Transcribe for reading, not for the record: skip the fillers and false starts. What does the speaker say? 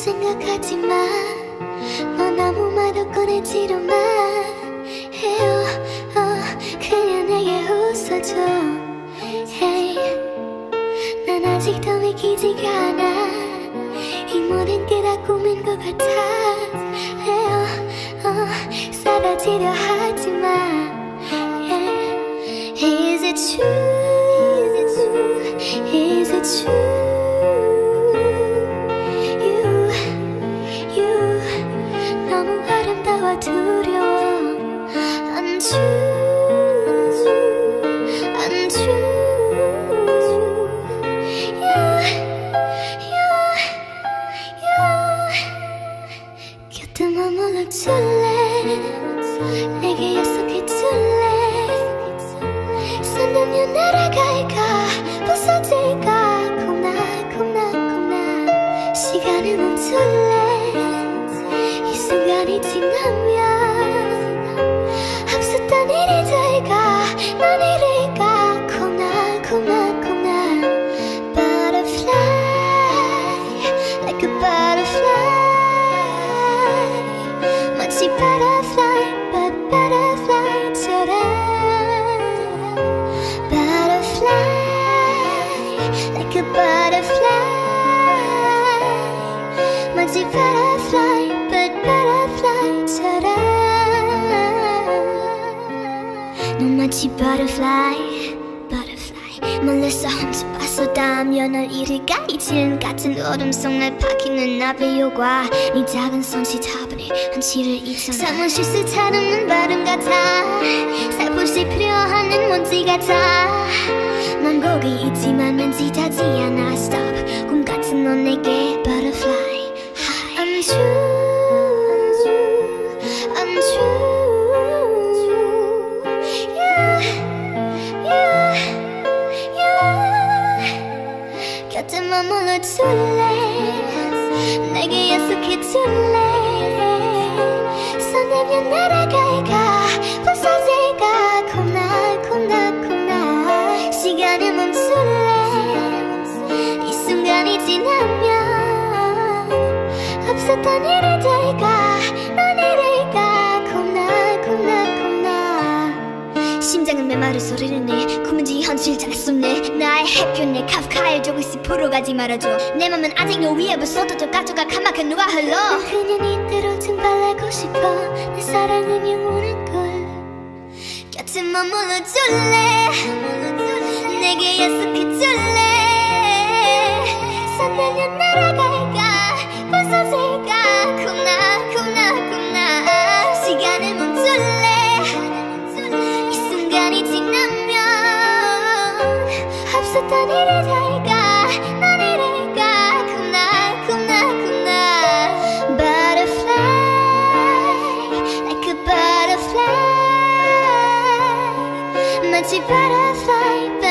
생각하지마. 넌 아무 말도 꺼내지도 마. 해요. 그냥 내게 웃어줘. Hey, 난 아직도 믿기지가 않아. 이 모든 게 다 꿈인 것 같아. 해요. 사라지려 하지마. Yeah. Is it true? Is it true? 너무 아름다워 두려워. Untrue. 곁에 머물러줄래? 내게 약속해줄래? 손들면 날아갈까? 부서질까? 겁나. 시간을 멈출래? 이 순간이 지나면 없었던 일이 될까? 난 이럴까? 겁나. Butterfly, like a butterfly. 마치 butterfly, but butterfly처럼. Butterfly, like a butterfly. 마치 butterfly, but butterfly처럼. 넌 마치 butterfly. 멀리서 훔쳐봤어. 닿으면 널 잃을까? 이 지름 같은 어둠 속 날 파키는 나의 요과. 네 작은 손짓하버린 한치를 잊잖아. 사무실 스타일 없는 발음 같아. 살포시 필요하는 먼지 같아. 난 거기 있지만 왠지 닿지 않아. Stop. 꿈 같은 넌 내게 butterfly. Untrue. 곁에 머물러줄래? 내게 약속해줄래? 손대면 날아갈까? 부서질까? 겁나. 시간을 멈출래? 이 순간이 지나면 없었던 일이 될까? 넌 이럴까? 겁나. 심장은 메마른 소리를 내. 꿈인지 현실 잘 쏟네. 나의 해변에 카프카의 조금씩 풀어가지 말아줘. 내 맘은 아직 너 위에 쏟아져 가져가 카막한 누가 흘러. 난 그냥 이대로 증발하고 싶어. 내 사랑은 영원할걸. 곁에 머물러줄래? 내게 약속해줄래? 손대면 날아갈까? 부서질까? 겁나. 시간을 멈출래? 없었던 일이 될까? 난 이럴까? 겁나. Butterfly, like a butterfly. 마치 butterfly.